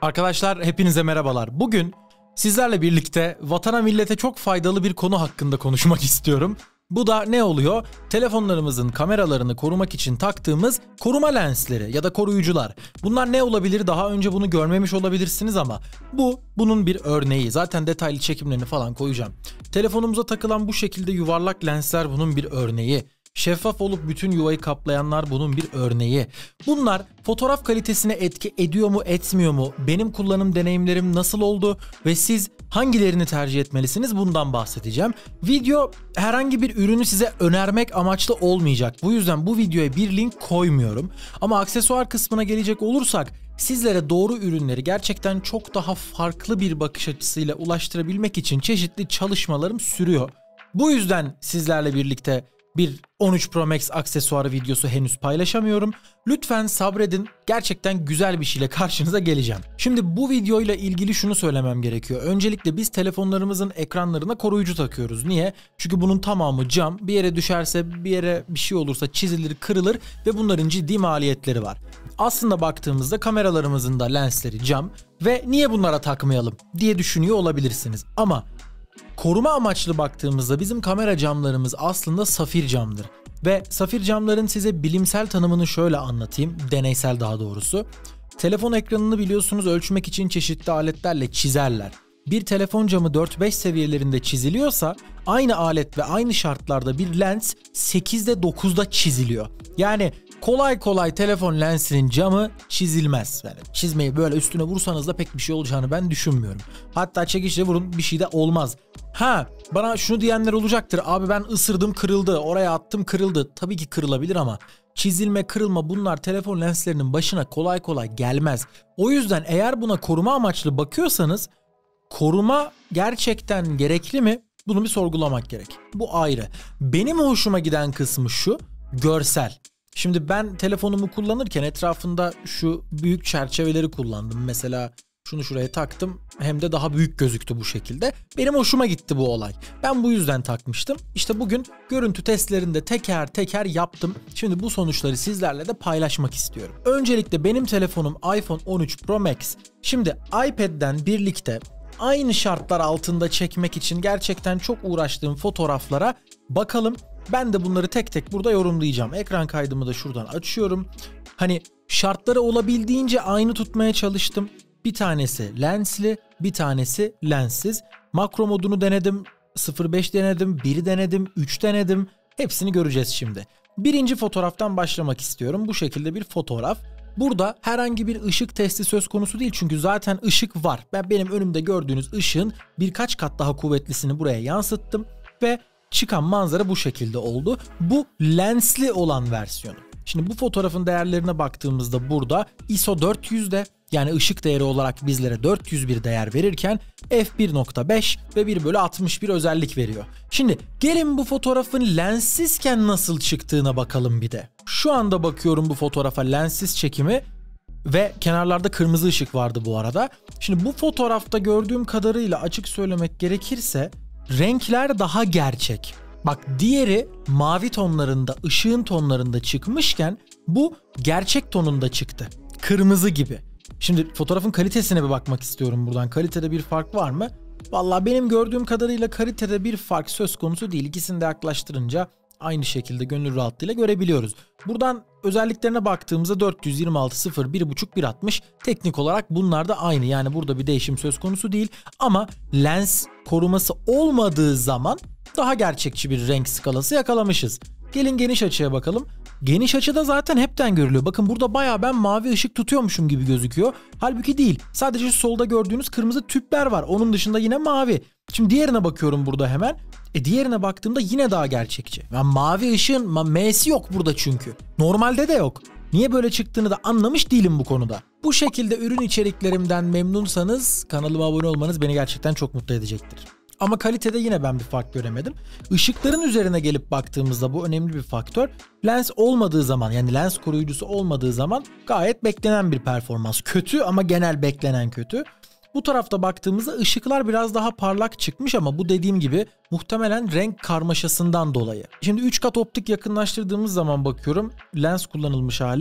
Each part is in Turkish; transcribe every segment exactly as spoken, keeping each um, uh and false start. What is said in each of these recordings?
Arkadaşlar hepinize merhabalar. Bugün sizlerle birlikte vatana millete çok faydalı bir konu hakkında konuşmak istiyorum. Bu da ne oluyor? Telefonlarımızın kameralarını korumak için taktığımız koruma lensleri ya da koruyucular. Bunlar ne olabilir? Daha önce bunu görmemiş olabilirsiniz ama bu bunun bir örneği. Zaten detaylı çekimlerini falan koyacağım. Telefonumuza takılan bu şekilde yuvarlak lensler bunun bir örneği. Şeffaf olup bütün yuvayı kaplayanlar bunun bir örneği. Bunlar fotoğraf kalitesine etki ediyor mu etmiyor mu? Benim kullanım deneyimlerim nasıl oldu ve siz hangilerini tercih etmelisiniz? Bundan bahsedeceğim. Video herhangi bir ürünü size önermek amaçlı olmayacak. Bu yüzden bu videoya bir link koymuyorum. Ama aksesuar kısmına gelecek olursak sizlere doğru ürünleri gerçekten çok daha farklı bir bakış açısıyla ulaştırabilmek için çeşitli çalışmalarım sürüyor. Bu yüzden sizlerle birlikte bir on üç Pro Max aksesuarı videosu henüz paylaşamıyorum. Lütfen sabredin. Gerçekten güzel bir şeyle karşınıza geleceğim. Şimdi bu videoyla ilgili şunu söylemem gerekiyor. Öncelikle biz telefonlarımızın ekranlarına koruyucu takıyoruz. Niye? Çünkü bunun tamamı cam. Bir yere düşerse, bir yere bir şey olursa çizilir, kırılır ve bunların ciddi maliyetleri var. Aslında baktığımızda kameralarımızın da lensleri cam ve niye bunlara takmayalım diye düşünüyor olabilirsiniz. Ama koruma amaçlı baktığımızda bizim kamera camlarımız aslında safir camdır. Ve safir camların size bilimsel tanımını şöyle anlatayım, deneysel daha doğrusu. Telefon ekranını biliyorsunuz ölçmek için çeşitli aletlerle çizerler. Bir telefon camı dört beş seviyelerinde çiziliyorsa aynı alet ve aynı şartlarda bir lens sekizde dokuzda çiziliyor. Yani kolay kolay telefon lensinin camı çizilmez. Yani çizmeyi böyle üstüne vursanız da pek bir şey olacağını ben düşünmüyorum. Hatta çekişle vurun bir şey de olmaz. Ha, bana şunu diyenler olacaktır. Abi ben ısırdım kırıldı, oraya attım kırıldı. Tabii ki kırılabilir ama çizilme, kırılma bunlar telefon lenslerinin başına kolay kolay gelmez. O yüzden eğer buna koruma amaçlı bakıyorsanız koruma gerçekten gerekli mi? Bunu bir sorgulamak gerek. Bu ayrı. Benim hoşuma giden kısmı şu, görsel. Şimdi ben telefonumu kullanırken etrafında şu büyük çerçeveleri kullandım. Mesela şunu şuraya taktım hem de daha büyük gözüktü bu şekilde. Benim hoşuma gitti bu olay. Ben bu yüzden takmıştım. İşte bugün görüntü testlerinde teker teker yaptım. Şimdi bu sonuçları sizlerle de paylaşmak istiyorum. Öncelikle benim telefonum iPhone on üç Pro Max. Şimdi iPad'den birlikte aynı şartlar altında çekmek için gerçekten çok uğraştığım fotoğraflara bakalım. Ben de bunları tek tek burada yorumlayacağım. Ekran kaydımı da şuradan açıyorum. Hani şartları olabildiğince aynı tutmaya çalıştım. Bir tanesi lensli, bir tanesi lenssiz. Makro modunu denedim, sıfır virgül beş denedim, bir denedim, üç denedim. Hepsini göreceğiz şimdi. Birinci fotoğraftan başlamak istiyorum. Bu şekilde bir fotoğraf. Burada herhangi bir ışık testi söz konusu değil çünkü zaten ışık var. Ben benim önümde gördüğünüz ışığın birkaç kat daha kuvvetlisini buraya yansıttım ve çıkan manzara bu şekilde oldu. Bu lensli olan versiyonu. Şimdi bu fotoğrafın değerlerine baktığımızda burada I S O dört yüzde yani ışık değeri olarak bizlere dört yüz bir değer verirken f bir nokta beş ve bir bölü altmış bir özellik veriyor. Şimdi gelin bu fotoğrafın lenssizken nasıl çıktığına bakalım bir de. Şu anda bakıyorum bu fotoğrafa lenssiz çekimi ve kenarlarda kırmızı ışık vardı bu arada. Şimdi bu fotoğrafta gördüğüm kadarıyla açık söylemek gerekirse renkler daha gerçek. Bak diğeri mavi tonlarında, ışığın tonlarında çıkmışken bu gerçek tonunda çıktı. Kırmızı gibi. Şimdi fotoğrafın kalitesine bir bakmak istiyorum buradan. Kalitede bir fark var mı? Vallahi benim gördüğüm kadarıyla kalitede bir fark söz konusu değil. İkisini de yaklaştırınca aynı şekilde gönül rahatlığıyla görebiliyoruz. Buradan özelliklerine baktığımızda dört yüz yirmi altı sıfır bir buçuk bir altmış teknik olarak bunlar da aynı. Yani burada bir değişim söz konusu değil ama lens koruması olmadığı zaman daha gerçekçi bir renk skalası yakalamışız. Gelin geniş açıya bakalım. Geniş açıda zaten hepten görülüyor. Bakın burada bayağı ben mavi ışık tutuyormuşum gibi gözüküyor. Halbuki değil. Sadece solda gördüğünüz kırmızı tüpler var. Onun dışında yine mavi. Şimdi diğerine bakıyorum burada hemen. E diğerine baktığımda yine daha gerçekçi. Yani mavi ışığın M'si yok burada çünkü. Normalde de yok. Niye böyle çıktığını da anlamış değilim bu konuda. Bu şekilde ürün içeriklerimden memnunsanız kanalıma abone olmanız beni gerçekten çok mutlu edecektir. Ama kalitede yine ben bir fark göremedim. Işıkların üzerine gelip baktığımızda bu önemli bir faktör. Lens olmadığı zaman yani lens koruyucusu olmadığı zaman gayet beklenen bir performans. Kötü ama genel beklenen kötü. Bu tarafta baktığımızda ışıklar biraz daha parlak çıkmış ama bu dediğim gibi muhtemelen renk karmaşasından dolayı. Şimdi üç kat optik yakınlaştırdığımız zaman bakıyorum lens kullanılmış hali.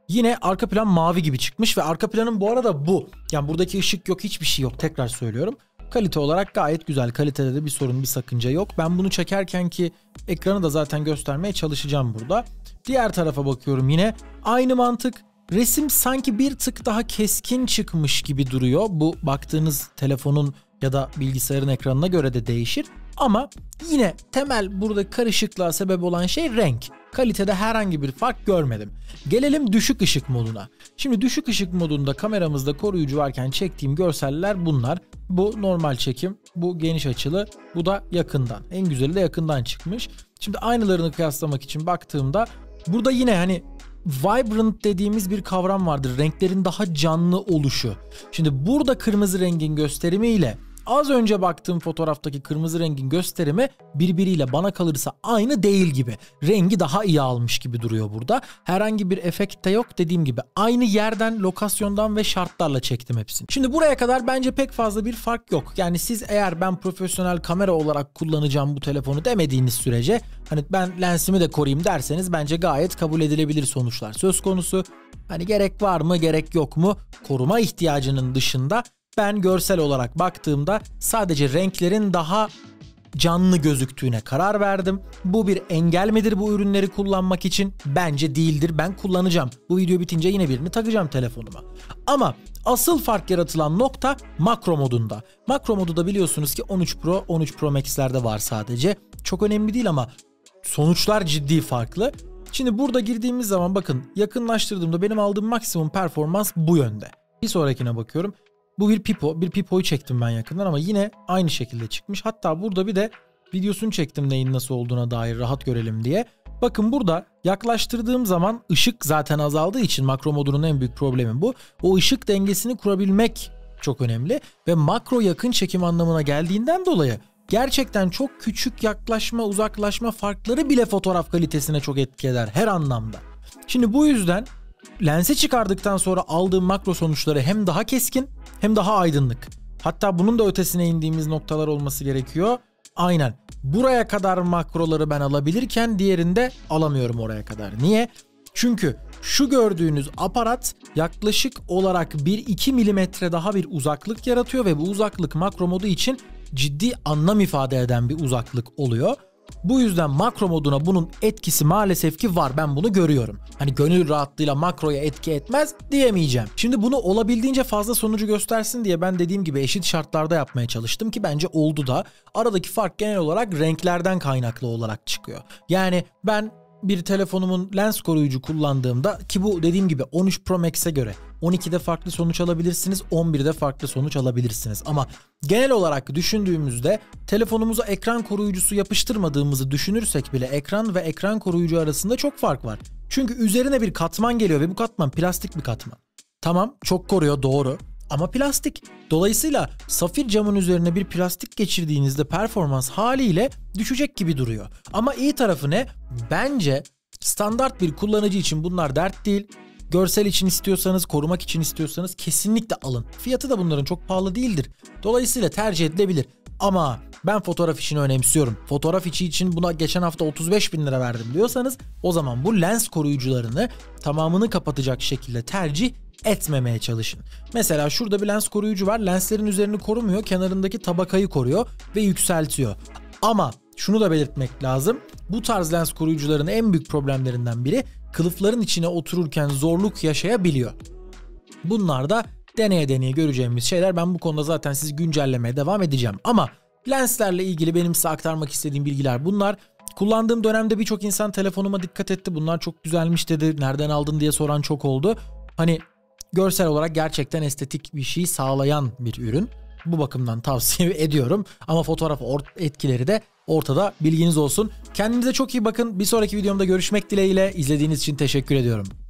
Yine arka plan mavi gibi çıkmış ve arka planın bu arada bu. Yani buradaki ışık yok, hiçbir şey yok, tekrar söylüyorum. Kalite olarak gayet güzel. Kalitede de bir sorun, bir sakınca yok. Ben bunu çekerken ki ekranı da zaten göstermeye çalışacağım burada. Diğer tarafa bakıyorum, yine aynı mantık. Resim sanki bir tık daha keskin çıkmış gibi duruyor. Bu baktığınız telefonun ya da bilgisayarın ekranına göre de değişir. Ama yine temel burada karışıklığa sebep olan şey renk. Kalitede herhangi bir fark görmedim. Gelelim düşük ışık moduna. Şimdi düşük ışık modunda kameramızda koruyucu varken çektiğim görseller bunlar. Bu normal çekim, bu geniş açılı, bu da yakından. En güzeli de yakından çıkmış. Şimdi aynalarını kıyaslamak için baktığımda burada yine hani vibrant dediğimiz bir kavram vardır. Renklerin daha canlı oluşu. Şimdi burada kırmızı rengin gösterimiyle az önce baktığım fotoğraftaki kırmızı rengin gösterimi birbiriyle bana kalırsa aynı değil gibi. Rengi daha iyi almış gibi duruyor burada. Herhangi bir efekt de yok, dediğim gibi. Aynı yerden, lokasyondan ve şartlarla çektim hepsini. Şimdi buraya kadar bence pek fazla bir fark yok. Yani siz eğer ben profesyonel kamera olarak kullanacağım bu telefonu demediğiniz sürece, hani ben lensimi de koruyayım derseniz bence gayet kabul edilebilir sonuçlar söz konusu. Hani gerek var mı, gerek yok mu? Koruma ihtiyacının dışında ben görsel olarak baktığımda sadece renklerin daha canlı gözüktüğüne karar verdim. Bu bir engel midir bu ürünleri kullanmak için? Bence değildir. Ben kullanacağım. Bu video bitince yine birini takacağım telefonuma. Ama asıl fark yaratılan nokta makro modunda. Makro modu da biliyorsunuz ki on üç Pro, on üç Pro Max'lerde var sadece. Çok önemli değil ama sonuçlar ciddi farklı. Şimdi burada girdiğimiz zaman bakın, yakınlaştırdığımda benim aldığım maksimum performans bu yönde. Bir sonrakine bakıyorum. Bu bir pipo. Bir pipoyu çektim ben yakından ama yine aynı şekilde çıkmış. Hatta burada bir de videosunu çektim neyin nasıl olduğuna dair, rahat görelim diye. Bakın burada yaklaştırdığım zaman ışık zaten azaldığı için makro modunun en büyük problemi bu. O ışık dengesini kurabilmek çok önemli ve makro yakın çekim anlamına geldiğinden dolayı gerçekten çok küçük yaklaşma, uzaklaşma farkları bile fotoğraf kalitesine çok etki eder her anlamda. Şimdi bu yüzden lensi çıkardıktan sonra aldığım makro sonuçları hem daha keskin hem daha aydınlık. Hatta bunun da ötesine indiğimiz noktalar olması gerekiyor. Aynen. Buraya kadar makroları ben alabilirken diğerinde alamıyorum oraya kadar. Niye? Çünkü şu gördüğünüz aparat yaklaşık olarak bir iki milimetre daha bir uzaklık yaratıyor ve bu uzaklık makro modu için ciddi anlam ifade eden bir uzaklık oluyor. Bu yüzden makro moduna bunun etkisi maalesef ki var. Ben bunu görüyorum. Hani gönül rahatlığıyla makroya etki etmez diyemeyeceğim. Şimdi bunu olabildiğince fazla sonucu göstersin diye ben dediğim gibi eşit şartlarda yapmaya çalıştım ki bence oldu da. Aradaki fark genel olarak renklerden kaynaklı olarak çıkıyor. Yani ben bir telefonumun lens koruyucu kullandığımda, ki bu dediğim gibi on üç Pro Max'e göre on ikide farklı sonuç alabilirsiniz, on birde farklı sonuç alabilirsiniz. Ama genel olarak düşündüğümüzde telefonumuza ekran koruyucusu yapıştırmadığımızı düşünürsek bile ekran ve ekran koruyucu arasında çok fark var. Çünkü üzerine bir katman geliyor ve bu katman plastik bir katman. Tamam, çok koruyor, doğru. Ama plastik. Dolayısıyla safir camın üzerine bir plastik geçirdiğinizde performans haliyle düşecek gibi duruyor. Ama iyi tarafı ne? Bence standart bir kullanıcı için bunlar dert değil. Görsel için istiyorsanız, korumak için istiyorsanız kesinlikle alın. Fiyatı da bunların çok pahalı değildir. Dolayısıyla tercih edilebilir. Ama ben fotoğraf işini önemsiyorum, fotoğraf içi için buna geçen hafta otuz beş bin lira verdim diyorsanız, o zaman bu lens koruyucularını tamamını kapatacak şekilde tercih etmemeye çalışın. Mesela şurada bir lens koruyucu var. Lenslerin üzerini korumuyor, kenarındaki tabakayı koruyor ve yükseltiyor. Ama şunu da belirtmek lazım. Bu tarz lens koruyucuların en büyük problemlerinden biri kılıfların içine otururken zorluk yaşayabiliyor. Bunlar da deneye deneye göreceğimiz şeyler. Ben bu konuda zaten sizi güncellemeye devam edeceğim. Ama lenslerle ilgili benim size aktarmak istediğim bilgiler bunlar. Kullandığım dönemde birçok insan telefonuma dikkat etti. Bunlar çok güzelmiş dedi. Nereden aldın diye soran çok oldu. Hani görsel olarak gerçekten estetik bir şey sağlayan bir ürün. Bu bakımdan tavsiye ediyorum. Ama fotoğraf etkileri de ortada, bilginiz olsun. Kendinize çok iyi bakın. Bir sonraki videomda görüşmek dileğiyle. İzlediğiniz için teşekkür ediyorum.